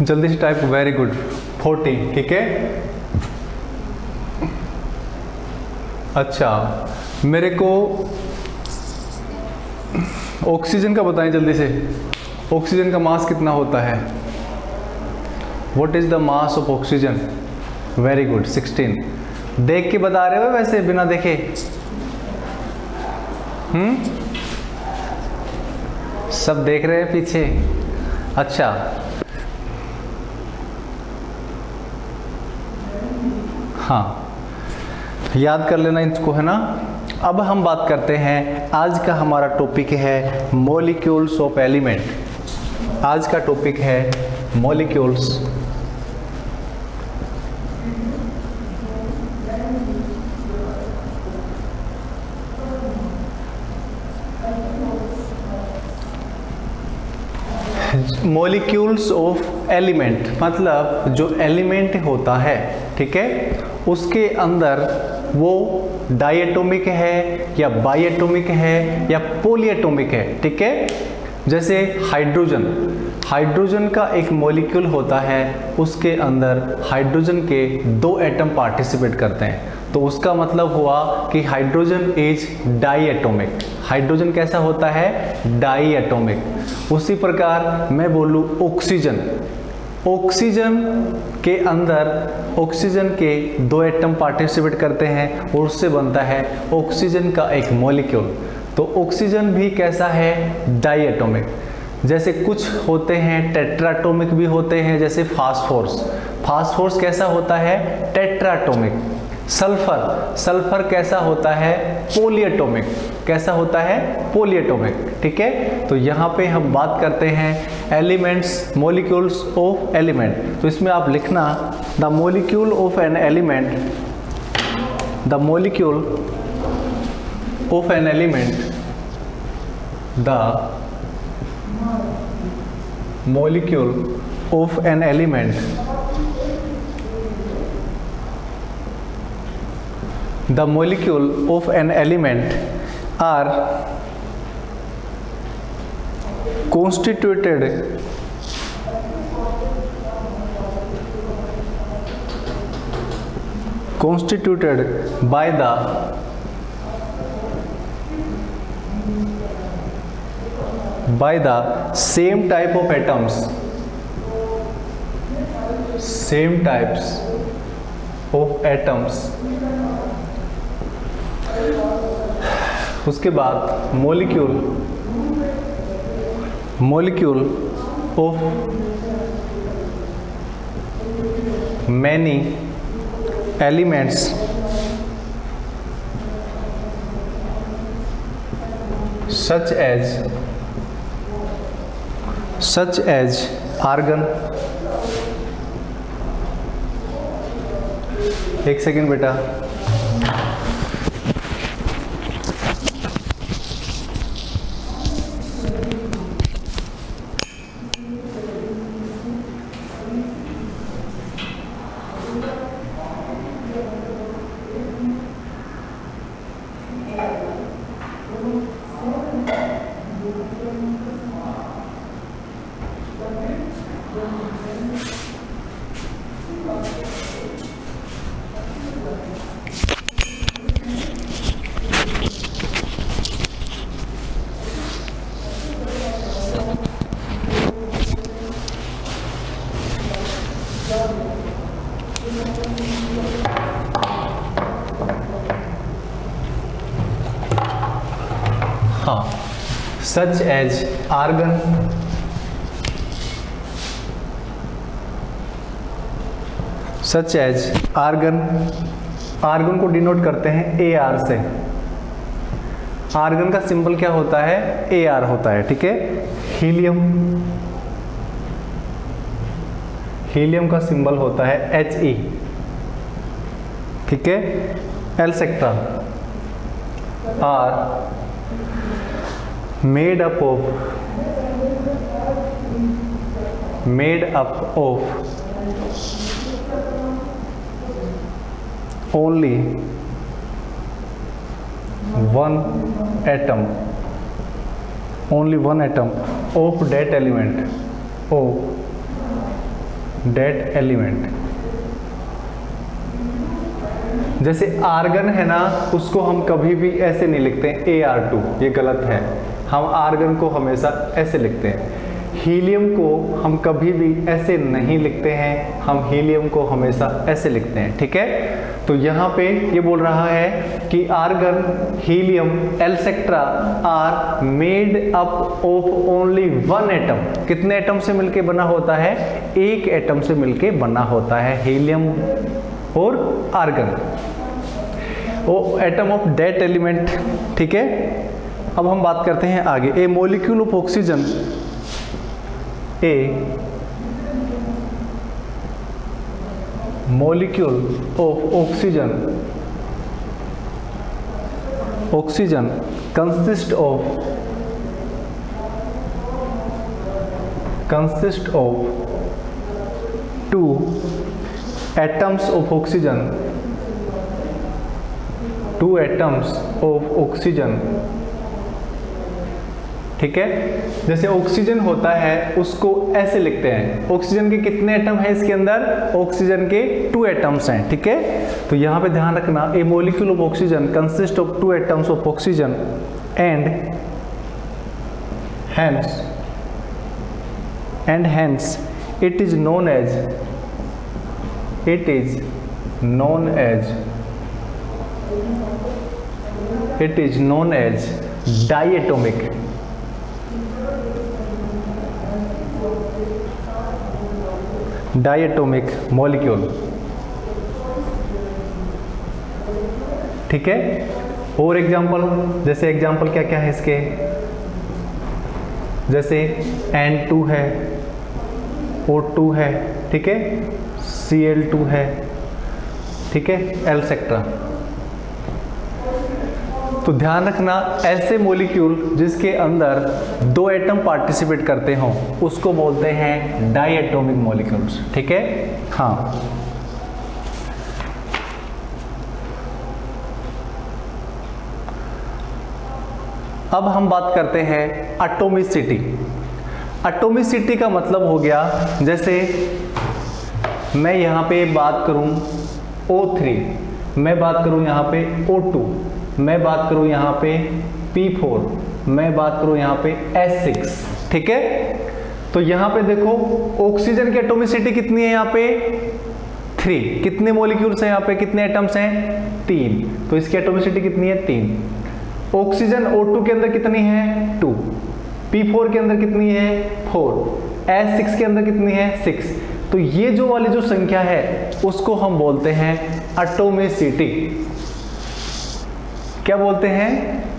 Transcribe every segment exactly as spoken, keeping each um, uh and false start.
जल्दी से type, very good, forty, ठीक है। अच्छा, मेरे को ऑक्सीजन का बताएं जल्दी से, ऑक्सीजन का मास कितना होता है? What is the mass of oxygen? Very good, sixteen. देख के बता रहे हो वैसे बिना देखे? हम्म सब देख रहे हैं पीछे? अच्छा, हाँ, याद कर लेना इसको, है ना। अब हम बात करते हैं, आज का हमारा टॉपिक है मॉलिक्यूल्स ऑफ एलिमेंट। आज का टॉपिक है मॉलिक्यूल्स मॉलिक्यूल्स ऑफ एलिमेंट, मतलब जो एलिमेंट होता है, ठीक है, उसके अंदर वो डायटोमिक है या बायटोमिक है या पॉलीएटोमिक है, ठीक है। जैसे हाइड्रोजन, हाइड्रोजन का एक मॉलिक्यूल होता है, उसके अंदर हाइड्रोजन के दो एटम पार्टिसिपेट करते हैं, तो उसका मतलब हुआ कि हाइड्रोजन इज डाईएटोमिक। हाइड्रोजन कैसा होता है? डाईएटोमिक। उसी प्रकार मैं बोलूँ ऑक्सीजन, ऑक्सीजन के अंदर ऑक्सीजन के दो एटम पार्टिसिपेट करते हैं और उससे बनता है ऑक्सीजन का एक मॉलिक्यूल। तो ऑक्सीजन भी कैसा है? डाईएटोमिक। जैसे कुछ होते हैं टेट्राटोमिक भी होते हैं, जैसे फास्फोरस, फास्फोरस कैसा होता है? टेट्राटोमिक। सल्फर, सल्फर कैसा होता है? पॉलीएटोमिक। कैसा होता है? पॉलीएटोमिक, ठीक है। तो यहाँ पे हम बात करते हैं एलिमेंट्स, मॉलिक्यूल्स ऑफ एलिमेंट। तो इसमें आप लिखना, the molecule of an element, the molecule of an element, the molecule of an element, the molecule of an element are constituted constituted by the by the same type of atoms, same types of atoms। उसके बाद molecule, molecule of many elements such as such as argon. एक second बेटा, हाँ, such as argon, such as argon. Argon को denote करते हैं A R से। Argon का सिंबल क्या होता है? ए आर होता है, ठीक है। हीलियम, हीलियम का सिंबल होता है एच ई, ठीक है। Et cetera made up of made up of only one atom, only one atom of that element, of that element. जैसे आर्गन है ना, उसको हम कभी भी ऐसे नहीं लिखते हैं ए आर टू, ये गलत है। हम आर्गन को हमेशा ऐसे लिखते हैं। हीलियम को हम कभी भी ऐसे नहीं लिखते हैं, हम हीलियम को हमेशा ऐसे लिखते हैं, ठीक है। तो यहाँ पे ये बोल रहा है कि argon, helium, etcetera are made up of only one atom. कितने एटम से मिलके बना होता है? एक एटम से मिलके बना होता है हीलियम और आर्गन, वो एटम ऑफ डेट एलिमेंट, ठीक है। अब हम बात करते हैं आगे। A molecule of oxygen, a molecule of oxygen oxygen consist of consist of two atoms of oxygen two atoms of oxygen, ठीक है। जैसे ऑक्सीजन होता है उसको ऐसे लिखते हैं। ऑक्सीजन के कितने एटम हैं इसके अंदर? ऑक्सीजन के टू एटम्स हैं, ठीक है। तो यहां पे ध्यान रखना, a molecule of oxygen consist of two atoms of oxygen and hence and hence it is known as it is known as it is known as diatomic. Diatomic molecule, ठीक है। और एग्जांपल, जैसे एग्जांपल क्या क्या है इसके? जैसे N to है, ओ टू है, ठीक है, सी एल टू है, ठीक है, एल्सेक्ट्रा। तो ध्यान रखना, ऐसे मॉलिक्यूल जिसके अंदर दो एटम पार्टिसिपेट करते हों उसको बोलते हैं डाइएटोमिक मॉलिक्यूल्स, ठीक है। हाँ, अब हम बात करते हैं एटॉमिसिटी। एटॉमिसिटी का मतलब हो गया, जैसे मैं यहां पे बात करूं ओ थ्री, मैं बात करूं यहां पे ओ टू, मैं बात करूं यहां पे पी फोर, मैं बात करूं यहां पे एस सिक्स, ठीक है। तो यहां पे देखो ऑक्सीजन की एटॉमिसिटी कितनी है? यहां पे थ्री। कितने मॉलिक्यूल्स हैं यहां पे? कितने एटम्स हैं? तीन। तो इसकी एटॉमिसिटी कितनी है? तीन। ऑक्सीजन ओ टू के अंदर कितनी है? टू। पी फोर के अंदर कितनी है? फोर। एस सिक्स के अंदर कितनी है? सिक्स। तो ये जो वाली जो संख्या है उसको हम बोलते हैं एटॉमिसिटी। क्या बोलते हैं?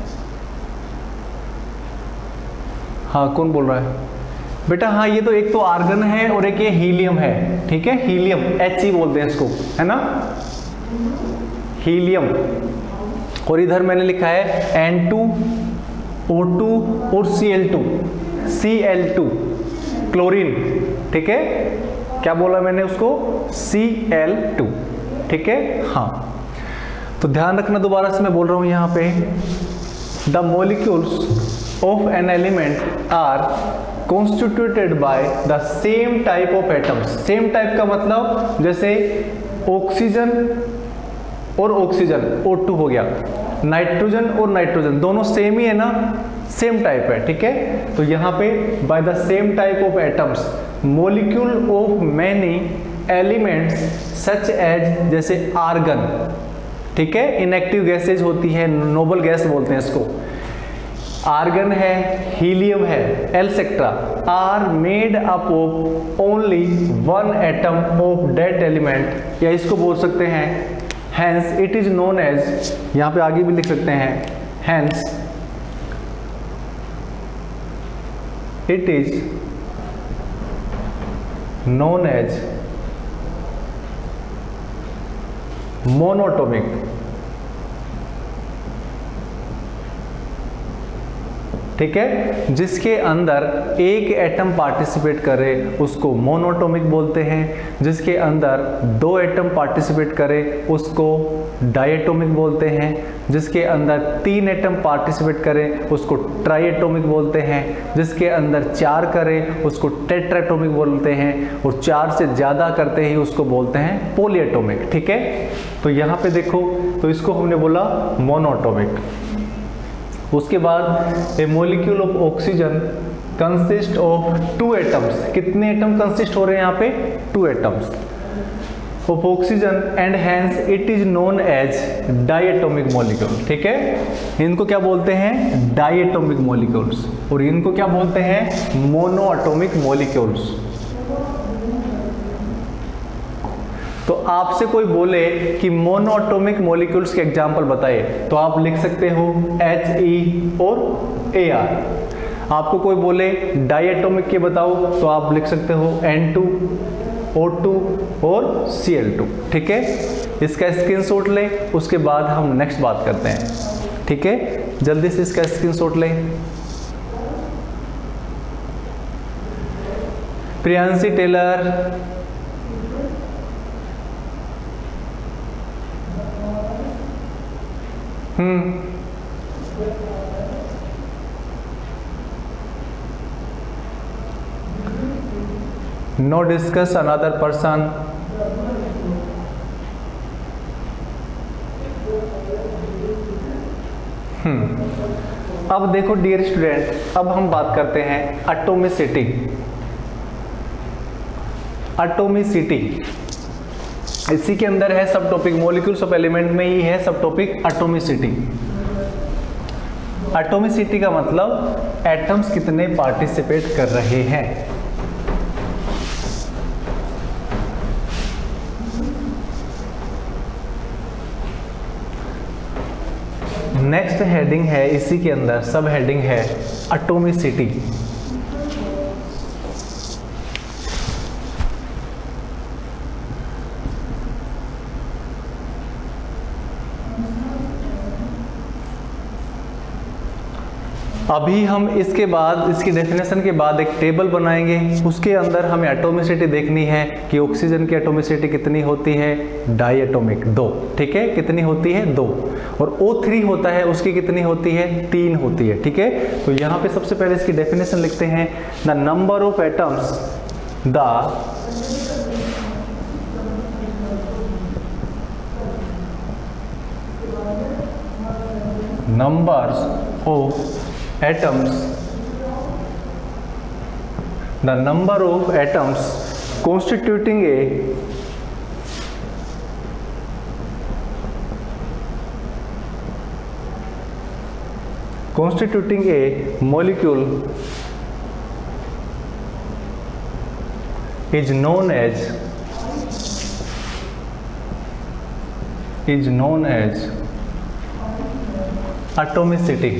हाँ, कौन बोल रहा है बेटा? हाँ, ये तो एक तो आर्गन है और एक ये हीलियम है, ठीक है। हीलियम, एच ई बोलते हैं इसको, है ना, हीलियम। और इधर मैंने लिखा है एन टू, ओ टू और C L two, C L two chlorine, ठीक है। क्या बोला मैंने उसको? सी एल टू, ठीक है। हाँ, तो ध्यान रखना, दोबारा से मैं बोल रहा हूं यहां पे, the molecules of an element are constituted by the same type of atoms. Same type का मतलब जैसे ऑक्सीजन और ऑक्सीजन ओ टू हो गया, नाइट्रोजन और नाइट्रोजन दोनों सेम ही है ना, सेम टाइप है, ठीक है। तो यहां पे by the same type of atoms molecule of many elements such as, जैसे आर्गन, ठीक है, इनएक्टिव गैसेज होती है, नोबल गैस बोलते हैं इसको। आर्गन है, हीलियम है, etcetera are made up of only one atom of that element, या इसको बोल सकते हैं hence it is known as, यहां पे आगे भी लिख सकते हैं hence it is known as monatomic. ठीक है। जिसके अंदर एक एटम पार्टिसिपेट करे उसको मोनोएटॉमिक बोलते हैं, जिसके अंदर दो एटम पार्टिसिपेट करे उसको डायएटॉमिक बोलते हैं, जिसके अंदर तीन एटम पार्टिसिपेट करे उसको ट्राइएटॉमिक बोलते हैं, जिसके अंदर चार करे उसको टेट्राएटॉमिक बोलते हैं, और चार से ज़्यादा करते ही उसको बोलते हैं पॉलीएटॉमिक। ठीक है, तो यहाँ पे देखो, तो इसको हमने बोला मोनोएटॉमिक। उसके बाद a molecule of oxygen consist of two atoms, कितने एटम कंसिस्ट हो रहे हैं यहाँ पे? Two atoms of oxygen and hence it is known as diatomic molecule. ठीक है, इनको क्या बोलते हैं? डायएटॉमिक मॉलिक्यूल्स, और इनको क्या बोलते हैं? Monoatomic molecules. तो आपसे कोई बोले कि मोनोएटॉमिक मॉलिक्यूल्स के एग्जांपल बताए, तो आप लिख सकते हो एच ई और ए आर। आपको कोई बोले डायएटॉमिक के बताओ, तो आप लिख सकते हो एन टू, ओ टू और सी एल टू। ठीक है, इसका स्क्रीनशॉट ले, उसके बाद हम नेक्स्ट बात करते हैं। ठीक है, जल्दी से इसका स्क्रीनशॉट ले। Priyanshi Taylor, hmm no discuss another person. Hmm अब देखो डियर स्टूडेंट, अब हम बात करते हैं एटॉमिसिटी। एटॉमिसिटी इसी के अंदर है सब टॉपिक, मॉलिक्यूल्स ऑफ एलिमेंट में ही है सब टॉपिक एटॉमिसिटी। एटॉमिसिटी का मतलब एटम्स कितने पार्टिसिपेट कर रहे हैं। नेक्स्ट हेडिंग है, इसी के अंदर सब हेडिंग है एटॉमिसिटी। अभी हम इसके बाद, इसकी डेफिनेशन के बाद एक टेबल बनाएंगे, उसके अंदर हमें एटॉमिसिटी देखनी है कि ऑक्सीजन की एटॉमिसिटी कितनी होती है? डायएटॉमिक, दो। ठीक है, कितनी होती है? दो। और ओ थ्री होता है, उसकी कितनी होती है? तीन होती है। ठीक है, तो यहाँ पे सबसे पहले इसकी डेफिनेशन लिखते हैं। The number of atoms, the numbers of atoms, the number of atoms constituting a constituting a molecule is known as is known as atomicity।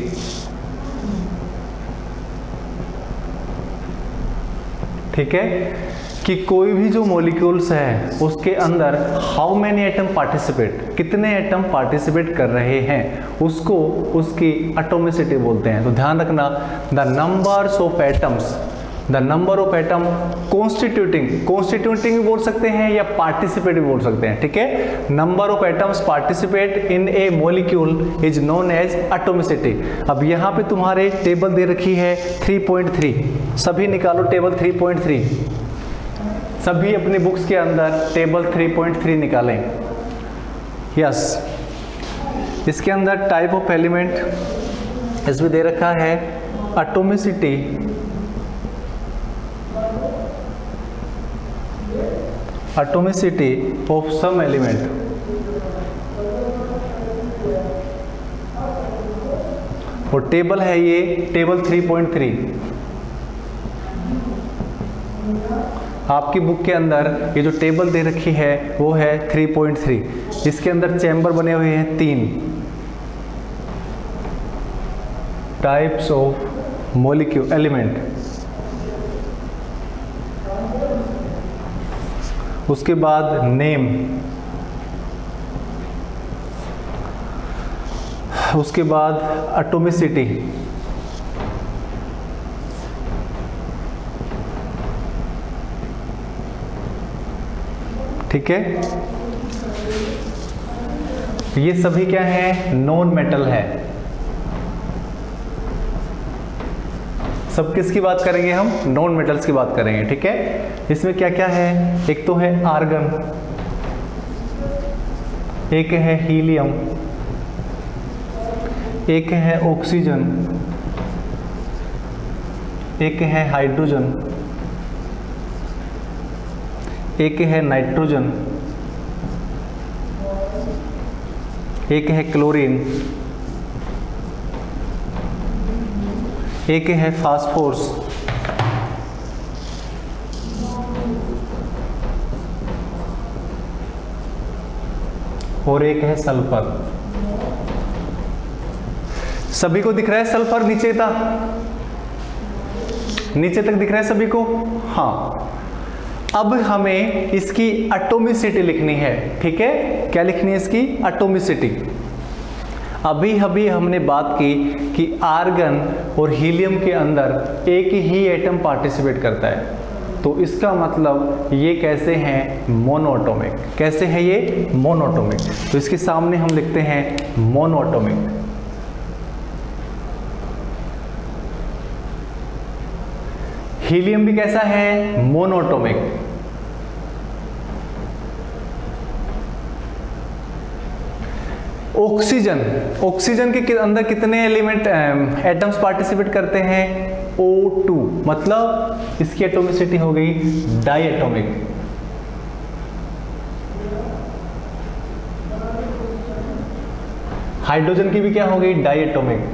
ठीक है, कि कोई भी जो मॉलिक्यूल्स है उसके अंदर हाउ मैनी एटम पार्टिसिपेट, कितने एटम पार्टिसिपेट कर रहे हैं, उसको उसकी एटॉमिसिटी बोलते हैं। तो ध्यान रखना, the numbers of atoms, the number of atom constituting, constituting भी बोल सकते हैं या पार्टिसिपेट भी बोल सकते हैं। ठीक है, number of atoms participate in a molecule is known as atomicity. अब यहाँ पे तुम्हारे टेबल दे रखी है थ्री पॉइंट थ्री, सभी निकालो टेबल थ्री पॉइंट थ्री, सभी अपनी बुक्स के अंदर टेबल थ्री पॉइंट थ्री निकालें। यस, इसके अंदर टाइप ऑफ एलिमेंट इसमें दे रखा है atomicity atomicity of some element, और टेबल है ये टेबल थ्री पॉइंट थ्री। आपकी बुक के अंदर ये जो टेबल दे रखी है वो है थ्री पॉइंट थ्री। इसके अंदर चैम्बर बने हुए हैं तीन, टाइप्स ऑफ मॉलिक्यूल एलिमेंट। उसके बाद नेम, उसके बाद एटॉमिसिटी, ठीक है, ये सभी क्या है, नॉन मेटल है। सब किसकी बात करेंगे हम, नॉन मेटल्स की बात करेंगे। ठीक है, इसमें क्या क्या है, एक तो है आर्गन, एक है हीलियम, एक है ऑक्सीजन, एक है हाइड्रोजन, एक है नाइट्रोजन, एक है क्लोरीन, एक है फास्फोरस, और एक है सल्फर। सभी को दिख रहा है सल्फर नीचे तक, नीचे तक दिख रहा है सभी को। हाँ, अब हमें इसकी एटॉमिसिटी लिखनी है। ठीक है, क्या लिखनी है इसकी, एटॉमिसिटी। अभी अभी हमने बात की कि आर्गन और हीलियम के अंदर एक ही एटम पार्टिसिपेट करता है, तो इसका मतलब ये कैसे हैं, मोनोएटॉमिक। कैसे है ये, मोनोएटॉमिक। तो इसके सामने हम लिखते हैं मोनोएटॉमिक। हीलियम भी कैसा है, मोनोएटॉमिक। ऑक्सीजन, ऑक्सीजन के अंदर कितने एलिमेंट एटम्स पार्टिसिपेट करते हैं, ओ टू, मतलब इसकी एटॉमिसिटी हो गई डाइएटॉमिक। हाइड्रोजन की भी क्या हो गई, डाइएटॉमिक।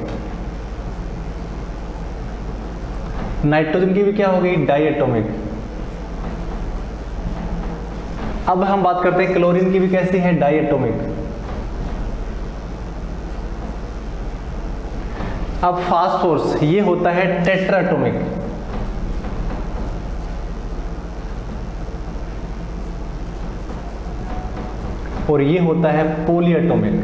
नाइट्रोजन की भी क्या हो गई, डाइएटॉमिक। अब हम बात करते हैं क्लोरीन की भी कैसी है, डाइएटॉमिक। अब फास्फोरस, ये होता है टेट्राएटॉमिक। और ये होता है पॉलीएटॉमिक।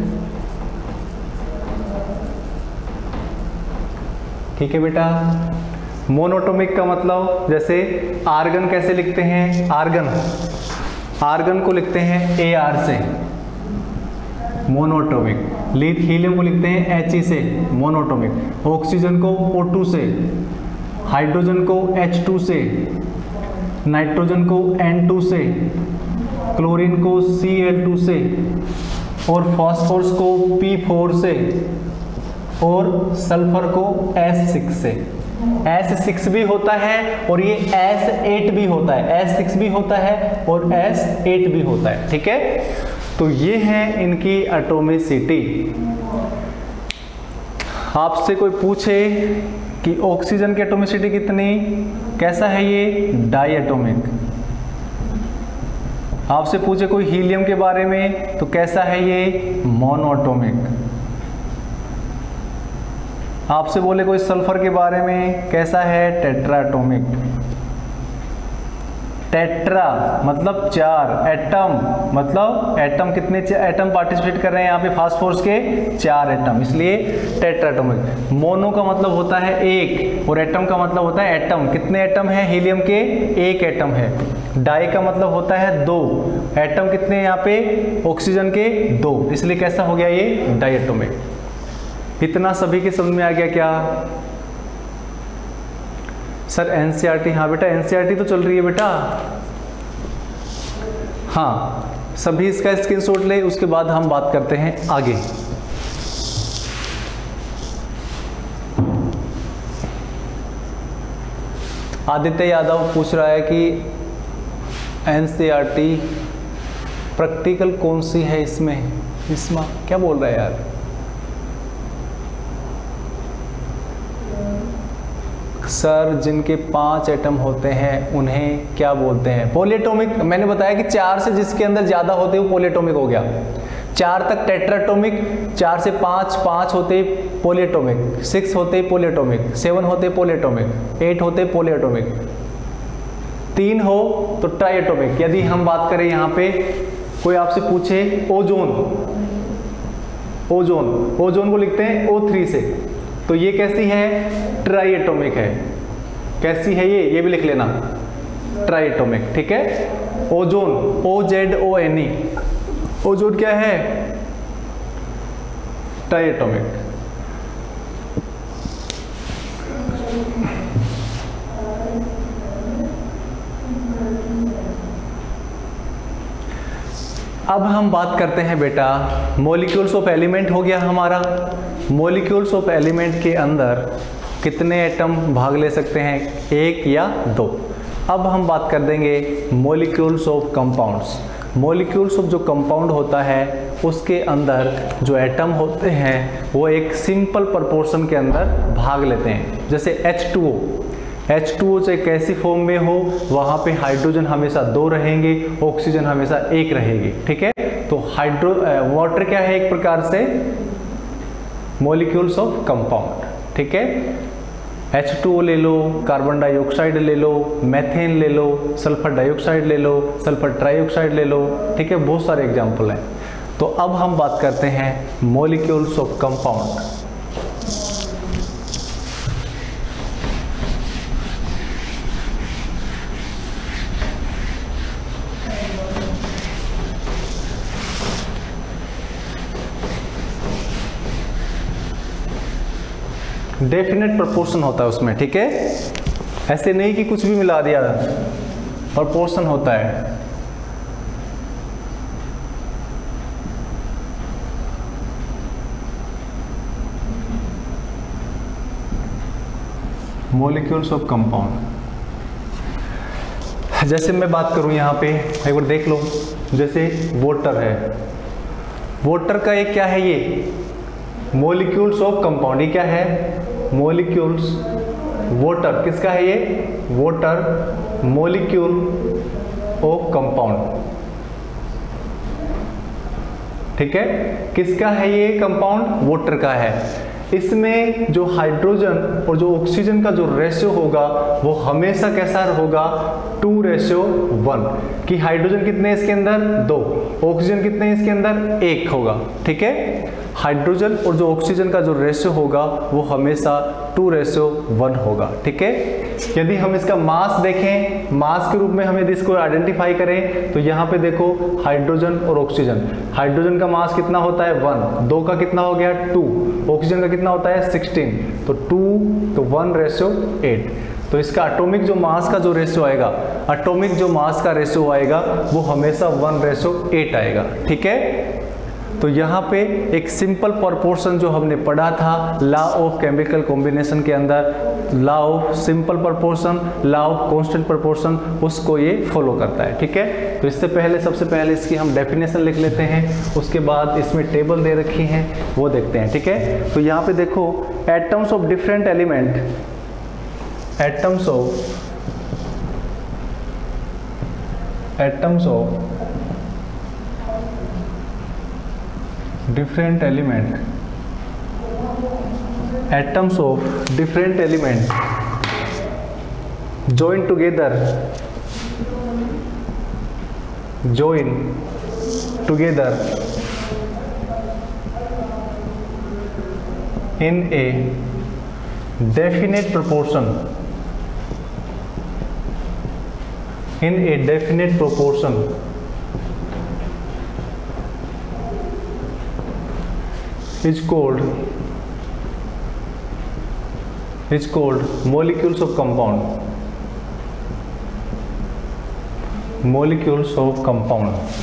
ठीक है बेटा, मोनोएटॉमिक का मतलब जैसे आर्गन कैसे लिखते हैं, आर्गन आर्गन को लिखते हैं ए आर से, मोनोएटॉमिक। हीलियम को लिखते हैं एच ई से, मोनोएटॉमिक। ऑक्सीजन को ओ टू से, हाइड्रोजन को एच टू से, नाइट्रोजन को एन टू से, क्लोरीन को सी एल टू से, और फास्फोरस को पी फोर से, और सल्फर को एस सिक्स से। एस सिक्स भी होता है और ये एस एट भी होता है, एस सिक्स भी होता है और एस एट भी होता है। ठीक है, तो ये है इनकी एटॉमिसिटी। आपसे कोई पूछे कि ऑक्सीजन की एटॉमिसिटी कितनी, कैसा है ये, डाइएटॉमिक। आपसे पूछे कोई हीलियम के बारे में तो कैसा है ये, मोनोएटॉमिक। आपसे बोले कोई सल्फर के बारे में कैसा है, टेट्राएटॉमिक। टेट्रा मतलब चार, एटम मतलब एटम कितने एटम पार्टिसिपेट कर रहे हैं यहाँ पे, फास्फोरस के चार एटम, इसलिए टेट्राएटॉमिक। मोनो का मतलब होता है एक, और एटम का मतलब होता है एटम। कितने एटम है हीलियम के, एक एटम है। डाई का मतलब होता है दो, एटम कितने हैं यहाँ पे, ऑक्सीजन के दो, इसलिए कैसा हो गया ये, डाइएटॉमिक। इतना सभी के समझ में आ गया क्या सर? एनसीईआरटी, हाँ बेटा एनसीईआरटी तो चल रही है बेटा। हाँ, सभी इसका स्क्रीनशॉट ले, उसके बाद हम बात करते हैं आगे। आदित्य यादव पूछ रहा है कि एनसीईआरटी प्रैक्टिकल कौन सी है इसमें, इसमें क्या बोल रहा है यार? सर जिनके पांच एटम होते हैं उन्हें क्या बोलते हैं, पॉलीएटॉमिक। मैंने बताया कि चार से जिसके अंदर ज्यादा होते हैं वो पॉलीएटॉमिक हो गया। चार तक टेट्राएटॉमिक, चार से पांच, पांच होते पॉलीएटॉमिक, सिक्स होते पॉलीएटॉमिक, सेवन होते पॉलीएटॉमिक, एट होते पॉलीएटॉमिक, तीन हो तो ट्राइएटॉमिक। यदि हम बात करें यहाँ पे कोई आपसे पूछे ओजोन, ओजोन ओजोन को लिखते हैं ओ थ्री से, तो ये कैसी है, ट्राइएटॉमिक है। कैसी है ये ये भी लिख लेना, ट्राइएटॉमिक। ठीक है, ozone, O Z O N E, ozone क्या है? डायटोमिक। अब हम बात करते हैं बेटा, मॉलिक्यूल्स ऑफ एलिमेंट हो गया हमारा। मॉलिक्यूल्स ऑफ एलिमेंट के अंदर कितने एटम भाग ले सकते हैं? एक या दो। अब हम बात कर देंगे molecules of compounds. Molecules of जो कंपाउंड होता है उसके अंदर जो एटम होते हैं वो एक सिंपल प्रोपोर्शन के अंदर भाग लेते हैं। जैसे H two O, H two O चाहे कैसी फॉर्म में हो वहाँ पे हाइड्रोजन हमेशा दो रहेंगे, ऑक्सीजन हमेशा एक रहेगी, ठीक है। तो हाइड्रो वाटर क्या है? एक प्रकार से मॉलिक्यूल्स ऑफ कंपाउंड, ठीक है। एच टू ओ ले लो, कार्बन डाइऑक्साइड ले लो, मैथेन ले लो, सल्फर डाइऑक्साइड ले लो, सल्फर ट्राइऑक्साइड ले लो, ठीक है। बहुत सारे एग्जाम्पल हैं। तो अब हम बात करते हैं molecules of compound. Definite proportion होता है उसमें, ठीक है। ऐसे नहीं कि कुछ भी मिला दिया, प्रोपोर्शन होता है। मॉलिक्यूल्स ऑफ कंपाउंड, जैसे मैं बात करूं यहाँ पे एक बार देख लो, जैसे वाटर है, वाटर का एक क्या है? ये मॉलिक्यूल्स ऑफ कंपाउंड। ये क्या है? मॉलिक्यूल्स, वाटर किसका है? ये वाटर मॉलिक्यूल ऑफ कंपाउंड, ठीक है। किसका है ये कंपाउंड? वाटर का है। इसमें जो हाइड्रोजन और जो ऑक्सीजन का जो रेशियो होगा वो हमेशा कैसा होगा? Two ratio one. कि हाइड्रोजन कितने हैं इसके अंदर? दो। ऑक्सीजन कितने हैं इसके अंदर? एक होगा, ठीक है। हाइड्रोजन और जो ऑक्सीजन का जो रेशियो होगा वो हमेशा टू रेशियो वन होगा, ठीक है। यदि हम इसका मास देखें, मास के रूप में हम यदि इसको आइडेंटिफाई करें तो यहाँ पे देखो हाइड्रोजन और ऑक्सीजन, हाइड्रोजन का मास कितना होता है? वन। दो का कितना हो गया? टू। ऑक्सीजन का कितना होता है? सिक्सटीन। तो टू तो वन रेशियो एट। तो इसका एटॉमिक जो मास का जो रेशियो आएगा, एटॉमिक जो मास का रेशियो आएगा वो हमेशा वन रेशियो एट आएगा, ठीक है। तो यहाँ पे एक सिंपल प्रोपोर्शन जो हमने पढ़ा था लॉ ऑफ केमिकल कॉम्बिनेशन के अंदर, law of simple proportion, law of constant proportion, उसको ये फॉलो करता है, ठीक है। तो इससे पहले सबसे पहले इसकी हम डेफिनेशन लिख लेते हैं, उसके बाद इसमें टेबल दे रखी हैं वो देखते हैं, ठीक है। तो यहाँ पे देखो atoms of different element, atoms of atoms of different element, atoms of different element join together, join together in a definite proportion, in a definite proportion is called is called molecules of compound, molecules of compound,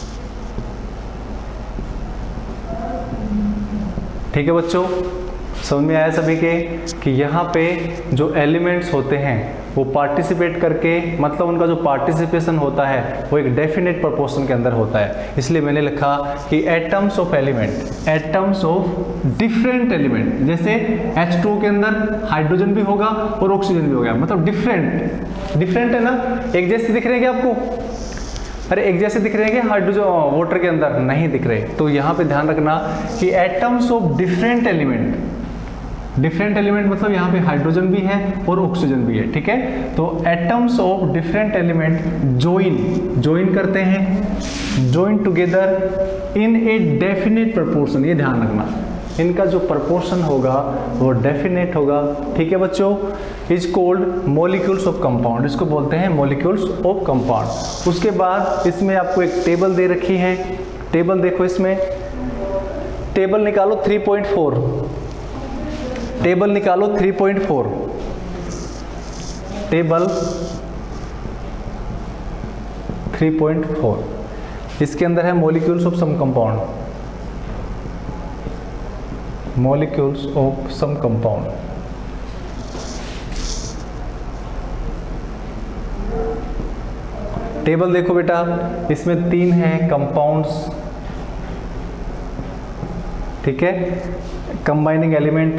ठीक है बच्चों। समझ में आया सभी के कि यहाँ पे जो एलिमेंट्स होते हैं वो पार्टिसिपेट करके, मतलब उनका जो पार्टिसिपेशन होता है वो एक डेफिनेट प्रोपोर्शन के अंदर होता है। इसलिए मैंने लिखा कि atoms of element, atoms of different element, जैसे एच टू ओ के अंदर हाइड्रोजन भी होगा और ऑक्सीजन भी होगा, मतलब डिफरेंट, डिफरेंट है ना। एक जैसे दिख रहे हैं क्या आपको? अरे एक जैसे दिख रहे हैं कि हाइड्रोजन वाटर के अंदर नहीं दिख रहे। तो यहाँ पे ध्यान रखना कि atoms of different element, different element मतलब यहाँ पे हाइड्रोजन भी है और ऑक्सीजन भी है, ठीक है। तो atoms of different element join, join करते हैं, join together in a definite proportion, ये ध्यान रखना, इनका जो प्रपोर्शन होगा वो डेफिनेट होगा। ठीक है बच्चों, is called molecules of compound, इसको बोलते हैं मॉलिक्यूल्स ऑफ कंपाउंड। उसके बाद इसमें आपको एक टेबल दे रखी है, टेबल देखो, इसमें टेबल निकालो थ्री पॉइंट फोर, टेबल निकालो three point four, table three point four, इसके अंदर है molecules of some compound, molecules of some compound. Table देखो बेटा, इसमें तीन है कंपाउंड्स, ठीक है, कंबाइनिंग एलिमेंट,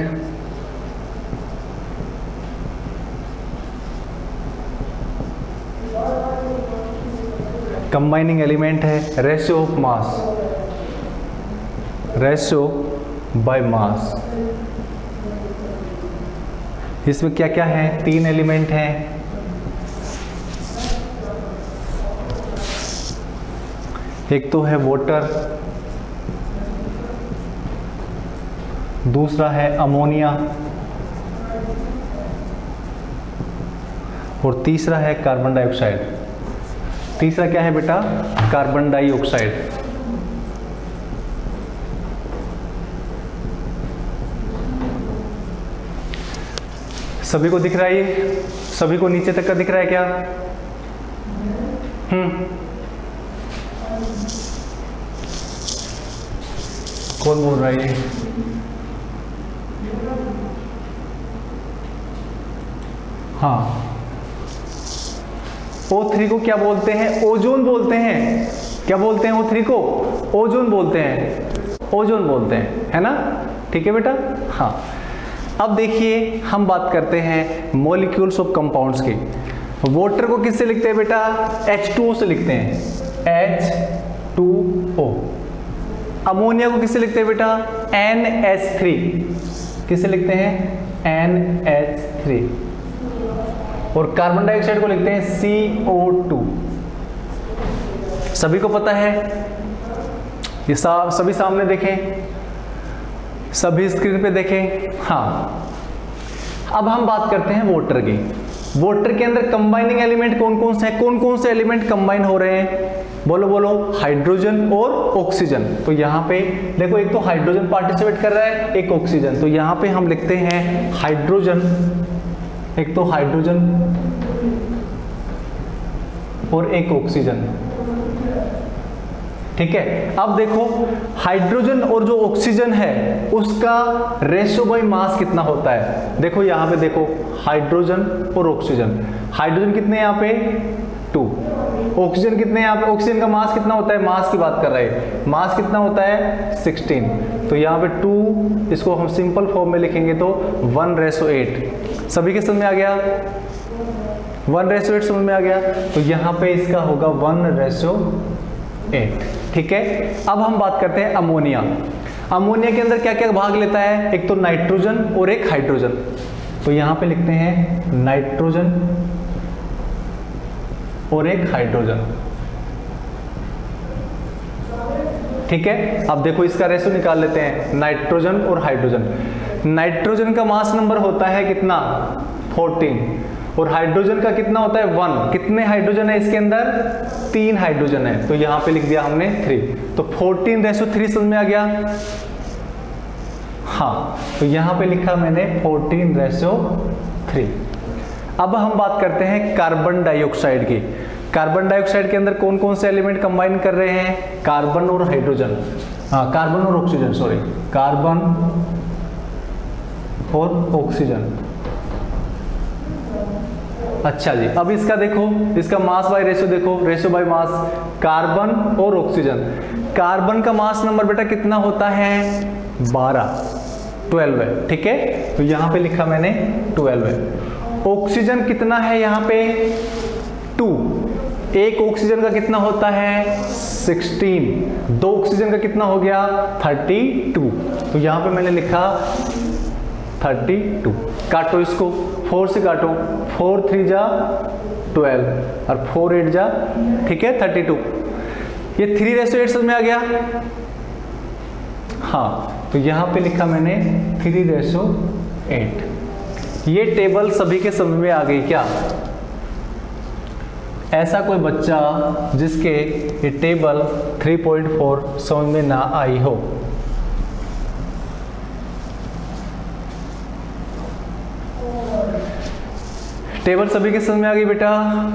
कंबाइनिंग एलिमेंट है, ratio of mass, ratio by mass. इसमें क्या क्या है, तीन एलिमेंट हैं, एक तो है वाटर, दूसरा है अमोनिया और तीसरा है कार्बन डाइऑक्साइड। तीसरा क्या है बेटा, कार्बन डाइऑक्साइड। सभी को दिख रहा है ये, सभी को नीचे तक का दिख रहा है क्या? हम्म कौन बोल रहा है ये? हाँ, ओ थ्री को क्या बोलते हैं? ओजोन बोलते हैं। क्या बोलते हैं ओ थ्री को? ओजोन बोलते हैं, ओजोन बोलते हैं, है ना? ठीक है बेटा। हाँ, अब देखिए हम बात करते हैं मॉलिक्यूल्स ऑफ कंपाउंड्स की। वाटर को किससे लिखते हैं बेटा? एच टू ओ से लिखते हैं, एच टू ओ। अमोनिया को किससे लिखते हैं बेटा? N H three. किससे लिखते हैं? N H three. और कार्बन डाइऑक्साइड को लिखते हैं सी ओ टू। सभी को पता है ये, सा, सभी सामने देखें, सभी स्क्रीन पे देखें। हाँ, अब हम बात करते हैं वाटर की। वाटर के अंदर कंबाइनिंग एलिमेंट कौन कौन से हैं? कौन कौन से एलिमेंट कंबाइन हो रहे हैं? बोलो बोलो। हाइड्रोजन और ऑक्सीजन। तो यहाँ पे देखो, एक तो हाइड्रोजन पार्टिसिपेट कर रहा है, एक ऑक्सीजन। तो यहाँ पे हम लिखते हैं हाइड्रोजन, एक तो हाइड्रोजन और एक ऑक्सीजन। ठीक है, अब देखो हाइड्रोजन और जो ऑक्सीजन है उसका रेशियो बाय मास कितना होता है? देखो यहाँ पे देखो, हाइड्रोजन और ऑक्सीजन। हाइड्रोजन कितने यहाँ पे? टू। ऑक्सीजन कितने यहाँ पे? ऑक्सीजन का मास कितना होता है? मास की बात कर रहे हैं, मास कितना होता है? सिक्सटीन। तो यहाँ पे टू, इसको हम सिंपल फॉर्म में लिखेंगे तो वन रेशो एट। सभी के समझ में आ गया? वन रेशो एट समझ में आ गया। तो यहाँ पे इसका होगा वन रेशो एट। ठीक है, अब हम बात करते हैं अमोनिया। अमोनिया के अंदर क्या क्या भाग लेता है? एक तो नाइट्रोजन और एक हाइड्रोजन। तो यहाँ पे लिखते हैं नाइट्रोजन और एक हाइड्रोजन। ठीक है, अब देखो इसका रेशो निकाल लेते हैं, नाइट्रोजन और हाइड्रोजन। नाइट्रोजन का मास नंबर होता है कितना? फोर्टीन। और हाइड्रोजन का कितना होता है? वन। कितने हाइड्रोजन है इसके अंदर? तीन हाइड्रोजन है। तो यहाँ पे लिख दिया हमने थ्री। तो फोर्टीन रेशो थ्री समझ में आ गया? हाँ, तो यहाँ पे लिखा मैंने फोर्टीन रेशो थ्री। अब हम बात करते हैं कार्बन डाइऑक्साइड की। कार्बन डाइऑक्साइड के अंदर कौन कौन से एलिमेंट कंबाइन कर रहे हैं? कार्बन और हाइड्रोजन, हाँ कार्बन और ऑक्सीजन, सॉरी कार्बन और ऑक्सीजन। अच्छा जी, अब इसका देखो, इसका मास बाय रेशियो देखो, रेशियो बाय मास, कार्बन और ऑक्सीजन। कार्बन का मास नंबर बेटा कितना होता है? बारह, ट्वेल्व है। ठीक है, तो यहाँ पे लिखा मैंने ट्वेल्व है। ऑक्सीजन कितना है यहाँ पे? टू। एक ऑक्सीजन का कितना होता है? सिक्सटीन। दो ऑक्सीजन का कितना हो गया? Thirty two. तो यहाँ पे मैंने लिखा थर्टी टू। काटो इसको, फोर से काटो, फोर थ्री जा ट्वेल्व और फोर एट जा, ठीक है, थर्टी टू। ये थ्री रेशो एट समझ में आ गया? हाँ, तो यहाँ पे लिखा मैंने थ्री रेशो एट। ये टेबल सभी के समझ में आ गई क्या? ऐसा कोई बच्चा जिसके ये टेबल थ्री पॉइंट फोर समझ में ना आई हो? टेबल सभी के समझ में आ गई बेटा?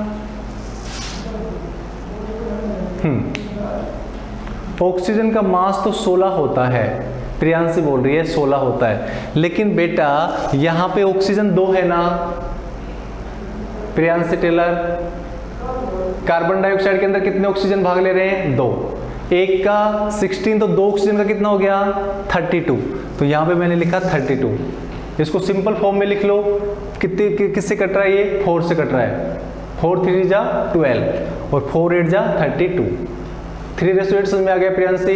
हम्म ऑक्सीजन का मास तो सोलह होता है, प्रियांशी बोल रही है सोलह होता है, लेकिन बेटा यहाँ पे ऑक्सीजन दो है ना प्रियांशी टेलर? कार्बन डाइऑक्साइड के अंदर कितने ऑक्सीजन भाग ले रहे हैं? दो। एक का सिक्सटीन, तो दो ऑक्सीजन का कितना हो गया? Thirty two. तो यहाँ पे मैंने लिखा थर्टी टू। इसको सिंपल फॉर्म में लिख लो। कितने कि, किससे कट रहा है? ये फोर से कट रहा है। फोर थ्री जा ट्वेल्व और फोर एट जा thirty two. Three ratio eight समझ में आ गया प्रियांशी?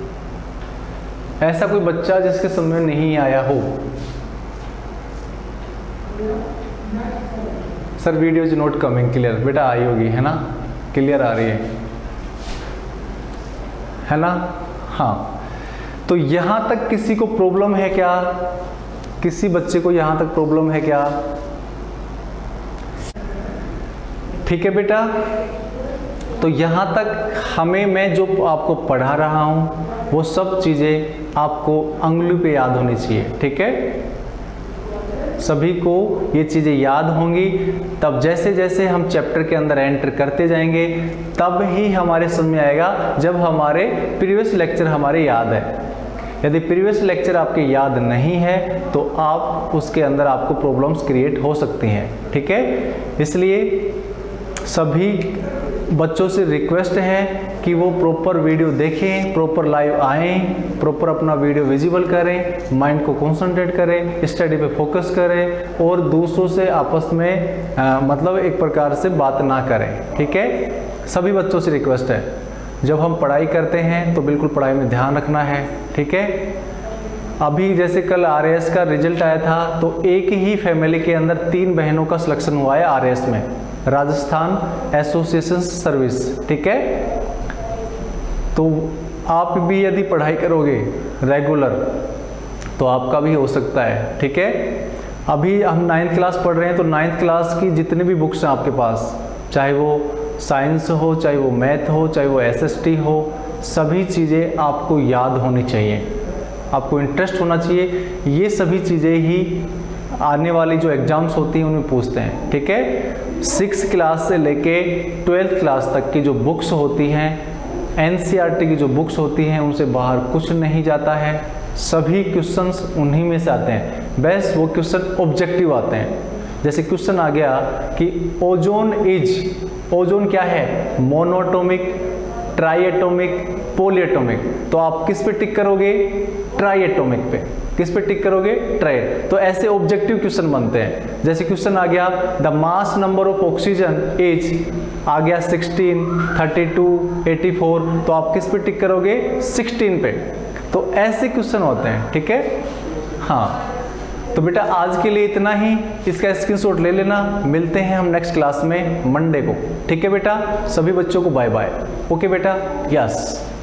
ऐसा कोई बच्चा जिसके समझ में नहीं आया हो? Sir video is not coming clear. बेटा आई होगी है ना, क्लियर आ रही है है ना? हाँ, तो यहां तक किसी को प्रॉब्लम है क्या? किसी बच्चे को यहां तक प्रॉब्लम है क्या? ठीक है बेटा, तो यहाँ तक हमें मैं जो आपको पढ़ा रहा हूँ वो सब चीज़ें आपको अंगुली पे याद होनी चाहिए। ठीक है, सभी को ये चीज़ें याद होंगी। तब जैसे जैसे हम चैप्टर के अंदर एंटर करते जाएंगे तब ही हमारे समझ में आएगा, जब हमारे प्रीवियस लेक्चर हमारे याद है। यदि प्रीवियस लेक्चर आपके याद नहीं है तो आप उसके अंदर आपको प्रॉब्लम्स क्रिएट हो सकती हैं। ठीक है, इसलिए सभी बच्चों से रिक्वेस्ट है कि वो प्रॉपर वीडियो देखें, प्रॉपर लाइव आएँ, प्रॉपर अपना वीडियो विजिबल करें, माइंड को कंसंट्रेट करें, स्टडी पे फोकस करें और दूसरों से आपस में आ, मतलब एक प्रकार से बात ना करें। ठीक है, सभी बच्चों से रिक्वेस्ट है, जब हम पढ़ाई करते हैं तो बिल्कुल पढ़ाई में ध्यान रखना है। ठीक है, अभी जैसे कल आर ए एस का रिजल्ट आया था तो एक ही फैमिली के अंदर तीन बहनों का सिलेक्शन हुआ है आर ए एस में, राजस्थान एसोसिएशन सर्विस। ठीक है, तो आप भी यदि पढ़ाई करोगे रेगुलर तो आपका भी हो सकता है। ठीक है, अभी हम नाइन्थ क्लास पढ़ रहे हैं तो नाइन्थ क्लास की जितने भी बुक्स हैं आपके पास, चाहे वो साइंस हो, चाहे वो मैथ हो, चाहे वो एस एस टी हो, सभी चीज़ें आपको याद होनी चाहिए, आपको इंटरेस्ट होना चाहिए। ये सभी चीज़ें ही आने वाली जो एग्ज़ाम्स होती हैं उनमें पूछते हैं। ठीक है, सिक्स क्लास से लेके ट्वेल्थ क्लास तक की जो बुक्स होती हैं, एन सी आर टी की जो बुक्स होती हैं, उनसे बाहर कुछ नहीं जाता है। सभी क्वेश्चंस उन्हीं में से आते हैं, बस वो क्वेश्चन ऑब्जेक्टिव आते हैं। जैसे क्वेश्चन आ गया कि ओजोन इज, ओजोन क्या है? Monatomic, triatomic, polyatomic. तो आप किस पे टिक करोगे? ट्राईएटोमिक पे। किस पे टिक करोगे? ट्राई। तो ऐसे ऑब्जेक्टिव क्वेश्चन बनते हैं। जैसे क्वेश्चन आ गया the mass number of oxygen is, आ गया sixteen, thirty two, eighty four, तो आप किस पे टिक करोगे? सिक्सटीन पे। तो ऐसे क्वेश्चन होते हैं। ठीक है, हाँ, तो बेटा आज के लिए इतना ही, इसका स्क्रीनशॉट ले लेना। मिलते हैं हम नेक्स्ट क्लास में मंडे को। ठीक है बेटा, सभी बच्चों को बाय बाय। ओके बेटा, यस।